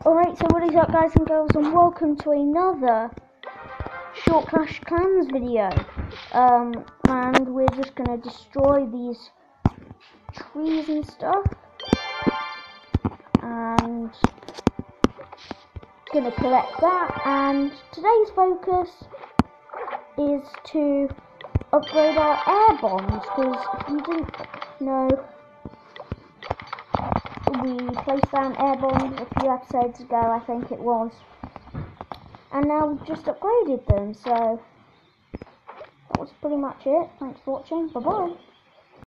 Alright, so what is up guys and girls, and welcome to another short Clash of Clans video. And we're just gonna destroy these trees and stuff. And gonna collect that, and today's focus is to upgrade our air bombs, because if you didn't know, we placed down air bombs a few episodes ago, I think it was, and now we've just upgraded them. So that was pretty much it. Thanks for watching. Bye bye.